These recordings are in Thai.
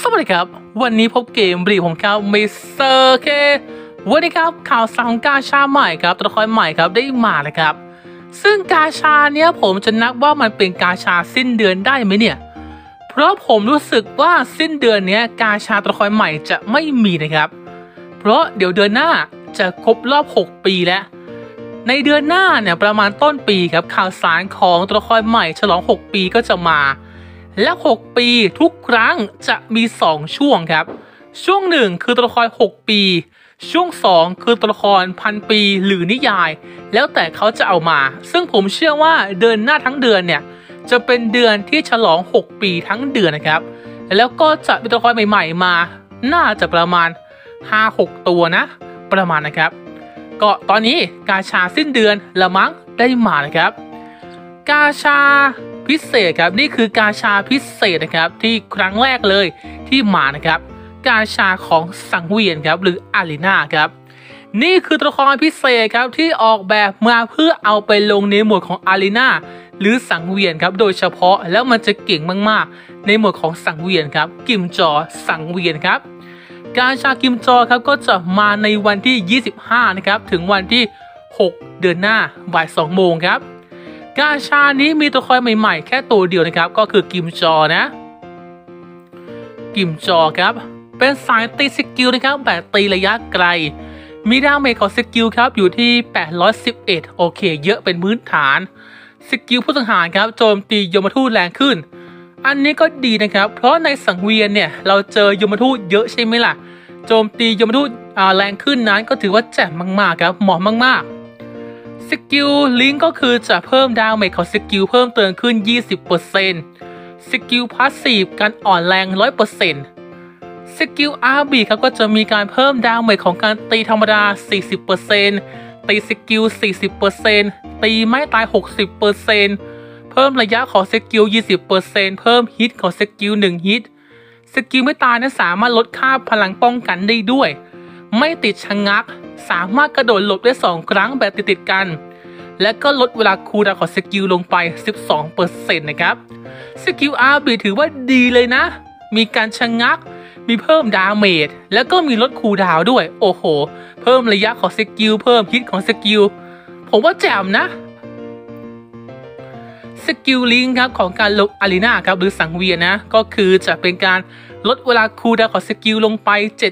วัสดีครับวันนี้พบเกมรีของเขามิสเตอร์เควันนี้ครับข่าวสารของกาชาใหม่ครับตัวละครใหม่ครับได้มาเลยครับซึ่งกาชาเนี้ยผมจะนับว่ามันเป็นกาชาสิ้นเดือนได้ไหมเนี่ยเพราะผมรู้สึกว่าสิ้นเดือนนี้กาชาตัวละครใหม่จะไม่มีนะครับเพราะเดี๋ยวเดือนหน้าจะครบรอบ6 ปีแล้วในเดือนหน้าเนี่ยประมาณต้นปีครับข่าวสารของตัวละครใหม่ฉลอง6 ปีก็จะมาและ6 ปีทุกครั้งจะมี2ช่วงครับช่วง1คือตัวละคร6 ปีช่วง2คือตัวละคร1,000 ปีหรือนิยายแล้วแต่เขาจะเอามาซึ่งผมเชื่อว่าเดือนหน้าทั้งเดือนเนี่ยจะเป็นเดือนที่ฉลอง6 ปีทั้งเดือนนะครับแล้วก็จะมีตัวละครใหม่ๆมาน่าจะประมาณ 5-6 ตัวนะประมาณนะครับก็ตอนนี้กาชาสิ้นเดือนละมั้งได้มานะครับกาชาพิเศษครับนี่คือกาชาพิเศษนะครับที่ครั้งแรกเลยที่มานะครับกาชาของสังเวียนครับหรืออารีนาครับนี่คือตัวละครพิเศษครับที่ออกแบบมาเพื่อเอาไปลงในหมวดของอารีนาหรือสังเวียนครับโดยเฉพาะแล้วมันจะเก่งมากๆในหมวดของสังเวียนครับกิมจอสังเวียนครับกาชากิมจอครับก็จะมาในวันที่25นะครับถึงวันที่6 เดือนหน้าบ่าย 2 โมงครับกาชานี้มีตัวละครใหม่ๆแค่ตัวเดียวนะครับก็คือกิมจอนะกิมจอครับเป็นสายตีสกิลนะครับแบบตีระยะไกลมีดาเมจของสกิลครับอยู่ที่811โอเคเยอะเป็นพื้นฐานสกิลผู้สังหารครับโจมตียมทูตแรงขึ้นอันนี้ก็ดีนะครับเพราะในสังเวียนเนี่ยเราเจอยมทูตเยอะใช่ไหมล่ะโจมตียมทูตแรงขึ้นนั้นก็ถือว่าแจ่มมากๆครับเหมาะมากๆสกิลลิงก์ก็คือจะเพิ่มดาเมจของสกิลเพิ่มเติมขึ้น 20%สกิลพาสซีฟการอ่อนแรง 100%สกิลอาร์บีครับก็จะมีการเพิ่มดาเมจของการตีธรรมดา 40% ตีสกิล 40% ตีไม่ตาย 60%เพิ่มระยะของสกิล 20% เพิ่มฮิตของสกิล1ฮิตสกิลไม่ตายนั้นสามารถลดค่าพลังป้องกันได้ด้วยไม่ติดชะงักสามารถกระโดดหลบได้2 ครั้งแบบติดๆกันและก็ลดเวลาคูลดาวน์ของสกิลลงไป 12% นะครับสกิลอาร์บีถือว่าดีเลยนะมีการชะงักมีเพิ่มดาเมจแล้วก็มีลดคูลดาวน์ด้วยโอ้โหเพิ่มระยะของสกิลเพิ่มฮิตของสกิลผมว่าแจ่มนะสกิลลิงก์ครับของการลงอารีนาครับหรือสังเวียนนะก็คือจะเป็นการลดเวลาคูลดาวน์ของสกิลลงไป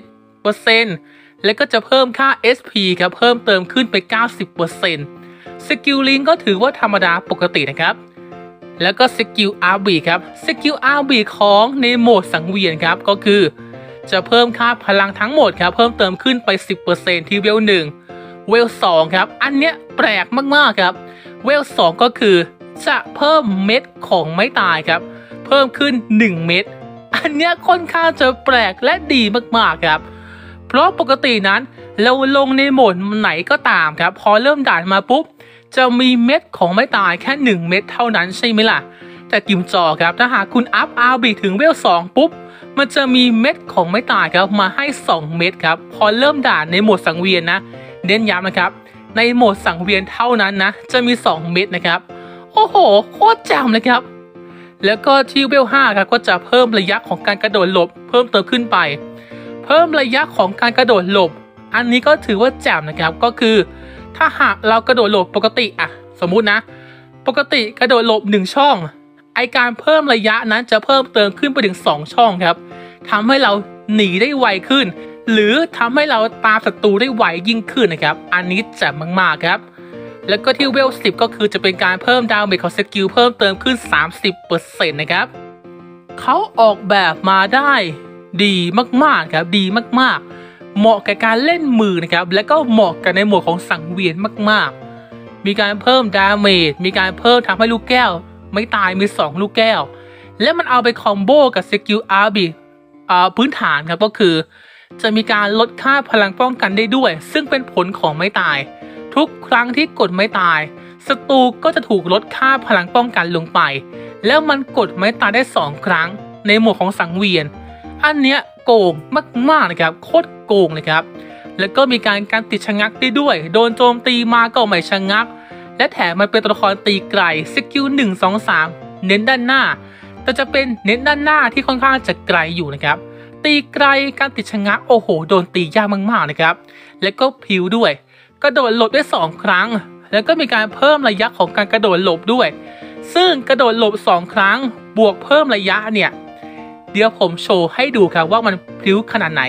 7% แล้วก็จะเพิ่มค่า SP ครับเพิ่มเติมขึ้นไป 90% สกิลลิงก์ก็ถือว่าธรรมดาปกตินะครับแล้วก็สกิล RB ครับสกิล RB ของในโหมดสังเวียนครับก็คือจะเพิ่มค่าพลังทั้งหมดครับเพิ่มเติมขึ้นไป 10% ที่เวล 1เวล 2ครับอันเนี้ยแปลกมากๆครับเวล 2ก็คือจะเพิ่มเม็ดของไม้ตายครับเพิ่มขึ้น1 เม็ดอันเนี้ยค่อนข้างจะแปลกและดีมากๆครับเพราะปกตินั้นเราลงในโหมดไหนก็ตามครับพอเริ่มด่านมาปุ๊บจะมีเม็ดของไม้ตายแค่1 เม็ดเท่านั้นใช่ไหมล่ะแต่กิมจอครับถ้าหากคุณอัพอาร์บีถึงเวล 2ปุ๊บมันจะมีเม็ดของไม้ตายครับมาให้2 เม็ดครับพอเริ่มด่านในโหมดสังเวียนนะเน้นย้ำนะครับในโหมดสังเวียนเท่านั้นนะจะมี2 เม็ดนะครับโอ้โหโคตรแจ่มเลยครับแล้วก็ที่เวล 5ครับก็จะเพิ่มระยะของการกระโดดหลบเพิ่มเติมขึ้นไปเพิ่มระยะของการกระโดดหลบอันนี้ก็ถือว่าแจ่มนะครับก็คือถ้าหากเรากระโดดหลบปกติอะสมมุตินะปกติกระโดดหลบ1 ช่องไอการเพิ่มระยะนั้นจะเพิ่มเติมขึ้นไปถึง2 ช่องครับทำให้เราหนีได้ไวขึ้นหรือทำให้เราตามศัตรูได้ไวยิ่งขึ้นนะครับอันนี้แจ่มมากๆครับแล้วก็ที่เวล 10ก็คือจะเป็นการเพิ่มดาเมจของสกิลเพิ่มเติมขึ้น 30% นะครับเขาออกแบบมาได้ดีมากๆครับดีมากๆเหมาะกับการเล่นมือนะครับและก็เหมาะกับในโหมดของสังเวียนมากๆมีการเพิ่มดาเมจมีการเพิ่มทำให้ลูกแก้วไม่ตายมี2 ลูกแก้วและมันเอาไปคอมโบกับสกิลอาร์บีพื้นฐานครับก็คือจะมีการลดค่าพลังป้องกันได้ด้วยซึ่งเป็นผลของไม่ตายทุกครั้งที่กดไม้ตายศัตรูก็จะถูกลดค่าพลังป้องกันลงไปแล้วมันกดไม้ตายได้2 ครั้งในโหมดของสังเวียนอันเนี้ยโกงมากๆนะครับโคตรโกงเลยครับแล้วก็มีการติดชะงักได้ด้วยโดนโจมตีมาก็ไม่ชะงักและแถมมันเป็นตัวละครตีไกลสกิล 1 2 3เน้นด้านหน้าแต่จะเป็นเน้นด้านหน้าที่ค่อนข้างจะไกลอยู่นะครับตีไกลการติดชะงักโอ้โหโดนตียากมากๆนะครับแล้วก็พิวด้วยกระโดดหลบได้2ครั้งแล้วก็มีการเพิ่มระยะของการกระโดดหลบด้วยซึ่งกระโดดหลบ2ครั้งบวกเพิ่มระยะเนี่ยเดี๋ยวผมโชว์ให้ดูครับว่ามันพิวขนาดไหน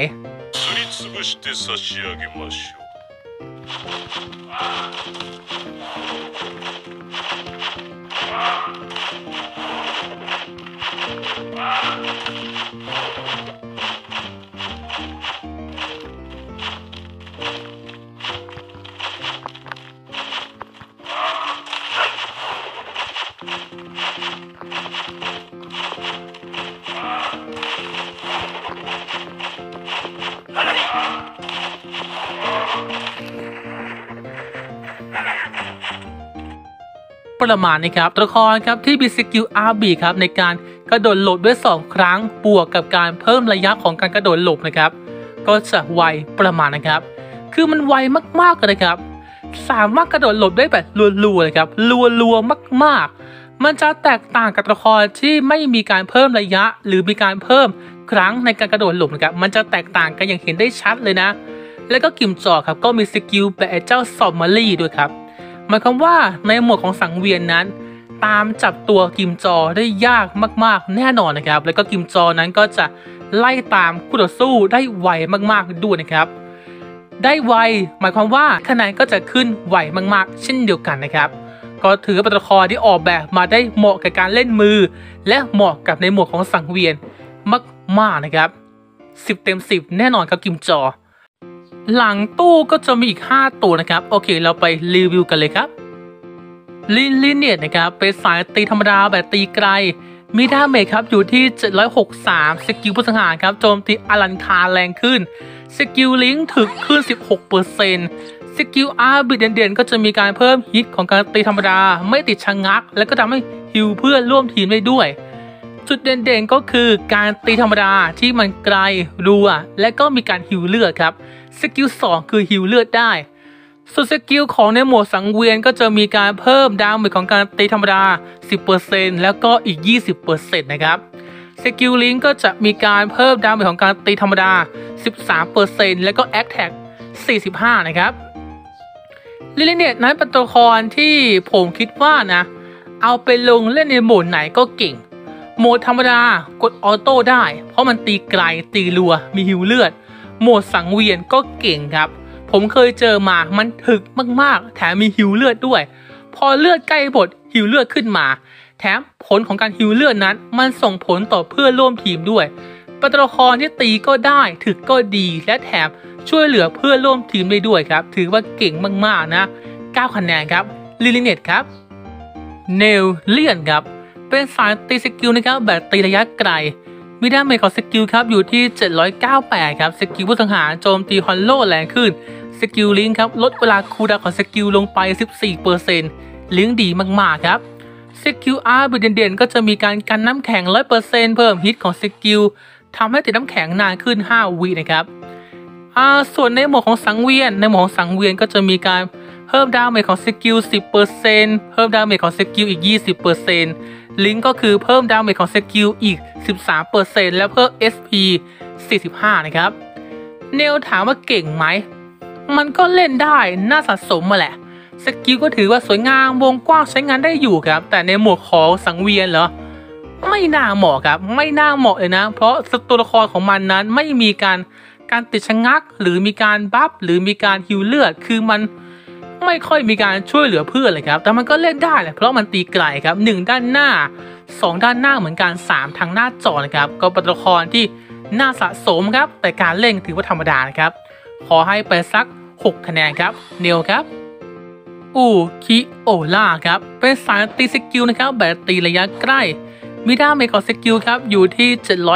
ประมาณนี้ครับตัวละครครับที่มีสกิล RB ครับในการกระโดดหลบด้วย2ครั้งบวกกับการเพิ่มระยะของการกระโดดหลบนะครับก็จะไวประมาณนะครับคือมันไวมากๆเลยครับสามารถกระโดดหลบได้แบบรัวๆเลยครับรัวๆมากๆมันจะแตกต่างกับตัวละครที่ไม่มีการเพิ่มระยะหรือมีการเพิ่มครั้งในการกระโดดหลบนะครับมันจะแตกต่างกันอย่างเห็นได้ชัดเลยนะแล้วก็กิมจอครับก็มีสกิลแบบเจ้าซอมมารี่ด้วยครับหมายความว่าในโหมดของสังเวียนนั้นตามจับตัวกิมจอได้ยากมากๆแน่นอนนะครับแล้วก็กิมจอนั้นก็จะไล่ตามคู่ต่อสู้ได้ไวมากๆด้วยนะครับได้ไวหมายความว่าคะแนนก็จะขึ้นไวมากๆเช่นเดียวกันนะครับก็ถือเป็นตัวละครที่ออกแบบมาได้เหมาะกับการเล่นมือและเหมาะกับในโหมดของสังเวียนมากๆนะครับ10 เต็ม 10แน่นอนครับกิมจอหลังตู้ก็จะมีอีก5ตัวนะครับโอเคเราไปรีวิวกันเลยครับลิเนียดนะครับเป็นสายตีธรรมดาแบบตีไกลมีดาเมจครับอยู่ที่763สกิลผู้สังหารครับโจมตีอลังคารแรงขึ้นสกิลลิงค์ถึกขึ้น 16% สกิลอาร์บิดเด่นๆก็จะมีการเพิ่มฮิตของการตีธรรมดาไม่ติดชะงักและก็ทำให้ฮิวเพื่อนร่วมทีมได้ด้วยจุดเด่นๆก็คือการตีธรรมดาที่มันไกลรัวและก็มีการฮิวเลือดครับสกิล2คือฮิวเลือดได้ส่วนสกิลของในโหมดสังเวียนก็จะมีการเพิ่มดาเมจของการตีธรรมดา 10% แล้วก็อีก 20% นะครับสกิลลิงก็จะมีการเพิ่มดาเมจของการตีธรรมดา 13% แล้วก็แอคแท็ก 45 นะครับลิเนียดนั้นเป็นตัวละครที่ผมคิดว่านะเอาไปลงเล่นในโหมดไหนก็เก่งโหมดธรรมดากดออโต้ได้เพราะมันตีไกลตีรัวมีฮิวเลือดโหมดสังเวียนก็เก่งครับผมเคยเจอมามันถึกมากๆแถมมีฮิวเลือดด้วยพอเลือดใกล้หมดฮิวเลือดขึ้นมาแถมผลของการฮิวเลือดนั้นมันส่งผลต่อเพื่อนร่วมทีมด้วยเป็นตัวละครที่ตีก็ได้ถึกก็ดีและแถมช่วยเหลือเพื่อนร่วมทีมได้ด้วยครับถือว่าเก่งมากๆนะ9 คะแนนครับลิลิเนตครับเนลเลียนครับเป็นสายตีสกิลนะครับแบบตีระยะไกลมีดาเมจของสกิลครับอยู่ที่798ครับสกิลผู้สังหารโจมตีฮอลโลแรงขึ้นสกิลลิงครับลดเวลาคูลดาวน์ของสกิลลงไป 14% ลิงดีมากๆครับสกิลอาร์บิดเด่นๆก็จะมีการกันน้ำแข็ง 100% เพิ่มฮิตของสกิลทำให้ติดน้ำแข็งนานขึ้น5 วินะครับส่วนในโหมดของสังเวียนก็จะมีการเพิ่มดาเมจของสกิล 10% เพิ่มดาเมจของสกิลอีก 20%ลิงก็คือเพิ่มดาเมจของสกิลอีก 13% และเพิ่ม SP 45 นะครับเนลถามว่าเก่งไหมมันก็เล่นได้น่าสะสมมาแหละสกิลก็ถือว่าสวยงามวงกว้างใช้งานได้อยู่ครับแต่ในโหมดของสังเวียนเหรอไม่น่าเหมาะครับไม่น่าเหมาะเลยนะเพราะตัวละครของมันนั้นไม่มีการติดชะงักหรือมีการบัฟหรือมีการฮิวเลือดคือมันไม่ค่อยมีการช่วยเหลือเพื่อนเลยครับแต่มันก็เล่นได้แหละเพราะมันตีไกลครับ1ด้านหน้า2ด้านหน้าเหมือนกัน3ทางหน้าจอนะครับก็เป็นตัวละครที่น่าสะสมครับแต่การเล่นถือว่าธรรมดานะครับขอให้ไปสัก6 คะแนนครับเนลครับอูคิโอล่าครับเป็นสายตีสกิลนะครับแบบตีระยะใกล้มีดาเมจของสกิลครับอยู่ที่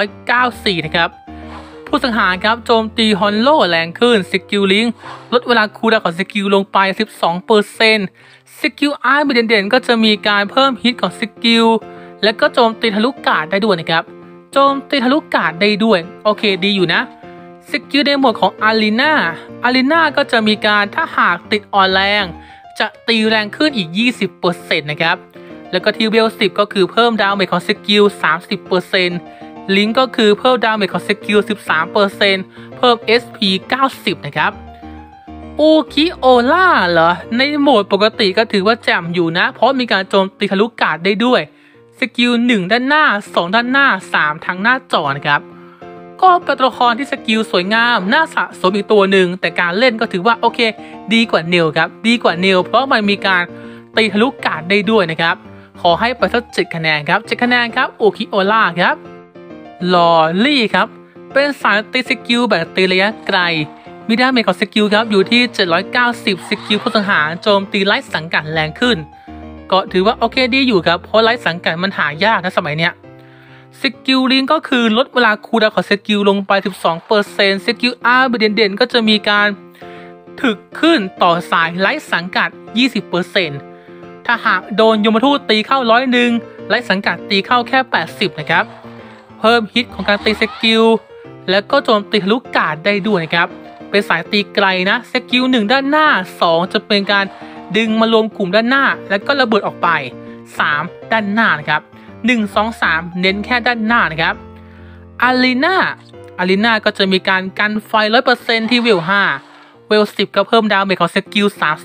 794นะครับผู้สังหารครับโจมตีฮอนโลแรงขึ้นสกิลลิงลดเวลาคูลดาวน์ของสกิลลงไป 12% สกิลอาร์บิดเด่นๆก็จะมีการเพิ่มฮิตของสกิลและก็โจมตีทะลุกาดได้ด้วยนะครับโจมตีทะลุกาดได้ด้วยโอเคดีอยู่นะสกิลในโหมดของอารีนาก็จะมีการถ้าหากติดอ่อนแรงจะตีแรงขึ้นอีก 20% นะครับแล้วก็ที่เวล10ก็คือเพิ่มดาเมจของสกิล 30% ลิงก์ก็คือเพิ่มดาเมจของสกิล 13% เพิ่ม SP 90 นะครับอูคิโอล่าเหรอในโหมดปกติก็ถือว่าแจ่มอยู่นะเพราะมีการโจมตีทะลุการ์ดได้ด้วยสกิล1ด้านหน้า2ด้านหน้า3ทางหน้าจอนะครับก็เป็นตัวละครที่สกิลสวยงามน่าสะสมอีกตัวหนึ่งแต่การเล่นก็ถือว่าโอเคดีกว่าเนลครับดีกว่าเนลเพราะมันมีการตีทะลุการ์ดได้ด้วยนะครับขอให้ไปสัก7คะแนนครับ7คะแนนครับอูคิโอล่าครับลอรี่ครับเป็นสายตีสกิลแบบตีระยะไกลมีดาเมจของสกิลครับอยู่ที่790สกิลผู้สังหารโจมตีไร้สังกัดแรงขึ้นก็ถือว่าโอเคดีอยู่ครับเพราะไร้สังกัดมันหายากนะสมัยเนี้ยสกิลลิงก็คือลดเวลาคูลดาวน์ของสกิลลงไป 12% สกิลอาร์เด่นๆก็จะมีการถึกขึ้นต่อสายไร้สังกัด 20% ถ้าหากโดนยมทูตตีเข้า100ไร้สังกัดตีเข้าแค่80นะครับเพิ่มฮิตของการตีสกิลแล้วก็โจมตีทะลุการ์ดได้ด้วยนะครับเป็นสายตีไกลนะสกิล1ด้านหน้า2จะเป็นการดึงมารวมกลุ่มด้านหน้าแล้วก็ระเบิดออกไป3ด้านหน้านะครับ1 2 3เน้นแค่ด้านหน้านะครับอารีนาก็จะมีการกันไฟ 100% ที่เวล5เวล10ก็เพิ่มดาเมจของสกิล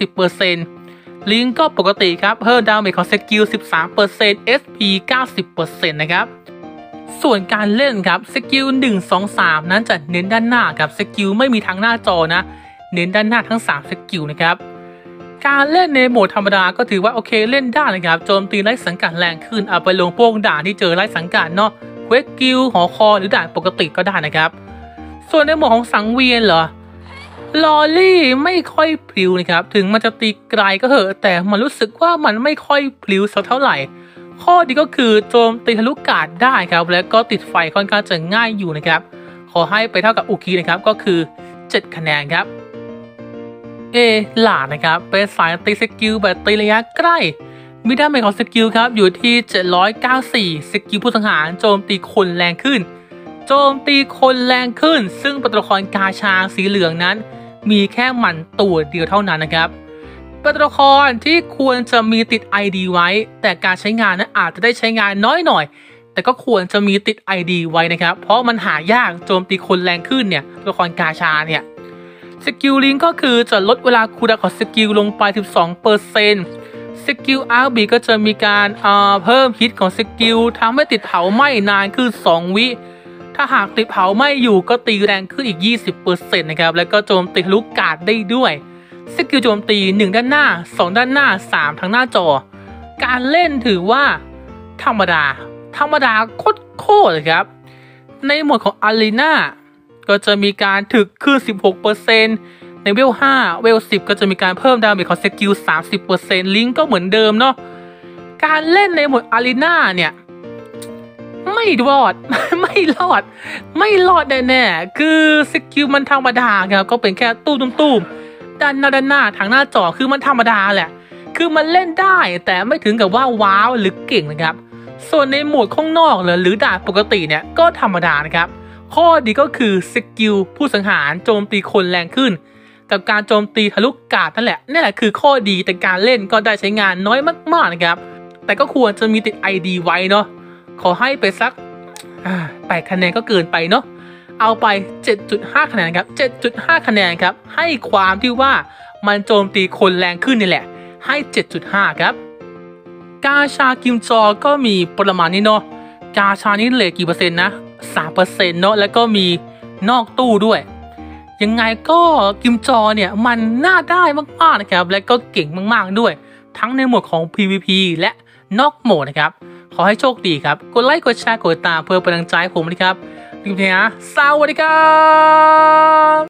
30% ลิงก็ปกติครับเพิ่มดาเมจของสกิล 13% SP 90% นะครับส่วนการเล่นครับสกิล1 2 3นั้นจะเน้นด้านหน้าครับสกิลไม่มีทางหน้าจอนะเน้นด้านหน้าทั้ง3สกิลนะครับการเล่นในโหมดธรรมดาก็ถือว่าโอเคเล่นได้นะครับโจมตีไร้สังกัดแรงขึ้นเอาไปลงพวกด่านที่เจอไร้สังกัดเนาะเควสกิลหอคอหรือด่านปกติก็ได้นะครับส่วนในโหมดของสังเวียนเหรอลอรี่ไม่ค่อยพลิ้วนะครับถึงมันจะตีไกลก็เถอะแต่มันรู้สึกว่ามันไม่ค่อยพลิ้วสักเท่าไหร่ข้อดีก็คือโจมตีทะลุการ์ดได้ครับแล้วก็ติดไฟค่อนข้างจะง่ายอยู่นะครับขอให้ไปเท่ากับอุคินะครับก็คือ7คะแนนครับหลาดนะครับเป็นสายตีสกิลแบบตีระยะใกล้มีดาเมจของสกิลครับอยู่ที่794สกิลผู้สังหารโจมตีคนแรงขึ้นซึ่งตัวละครกาชาสีเหลืองนั้นมีแค่มันตัวเดียวเท่านั้นนะครับเป็นตัวละครที่ควรจะมีติด ID ไว้แต่การใช้งานนั้นอาจจะได้ใช้งานน้อยหน่อยแต่ก็ควรจะมีติด ID ไว้นะครับเพราะมันหายากโจมตีคนแรงขึ้นเนี่ยตัวละครกาชาเนี่ยสกิลลิงก็คือจะลดเวลาคูลดาวน์ของสกิลลงไป 12% สกิลอาร์บีก็จะมีการเพิ่มฮิตของสกิลทำให้ติดเผาไหม้นานขึ้น2 วิถ้าหากติดเผาไหม้อยู่ก็ตีแรงขึ้นอีก 20% นะครับแล้วก็โจมตีทะลุการ์ดได้ด้วยสกิลโจมตี1ด้านหน้า2ด้านหน้า3ทางหน้าจอการเล่นถือว่าธรรมดาโคตรเลยครับในโหมดของอารีนาก็จะมีการถึกขึ้น 16% ในเวล5เวล10ก็จะมีการเพิ่มดาเมจของสกิล 30% ลิงก์ก็เหมือนเดิมเนาะการเล่นในโหมดอารีนาเนี่ยไม่รอดแน่ๆคือสกิลมันธรรมดาครับก็เป็นแค่ตู้มด้านหน้าทางหน้าจอคือมันธรรมดาแหละคือมันเล่นได้แต่ไม่ถึงกับว่าว้าวหรือเก่งนะครับส่วนในโหมดข้างนอกหรือด่านปกติเนี่ยก็ธรรมดานะครับข้อดีก็คือสกิลผู้สังหารโจมตีคนแรงขึ้นกับการโจมตีทะลุการ์ดนั่นแหละคือข้อดีแต่การเล่นก็ได้ใช้งานน้อยมากๆนะครับแต่ก็ควรจะมีติด ID ไว้เนาะขอให้ไปสัก8คะแนนก็เกินไปเนาะเอาไป 7.5 คะแนนครับ 7.5 คะแนนครับให้ความที่ว่ามันโจมตีคนแรงขึ้นนี่แหละให้ 7.5 ครับกาชากิมจอก็มีประมาณนี้เนาะกาชานี้เหลือกี่เปอร์เซ็นต์นะ 3% เนาะแล้วก็มีนอกตู้ด้วยยังไงก็กิมจอเนี่ยมันน่าได้มากๆนะครับและก็เก่งมากๆด้วยทั้งในโหมดของ PVP และนอกโหมดนะครับขอให้โชคดีครับกดไลค์กดแชร์กดติดตามเพื่อเป็นกำลังใจให้ผมนะครับสวัสดีครับ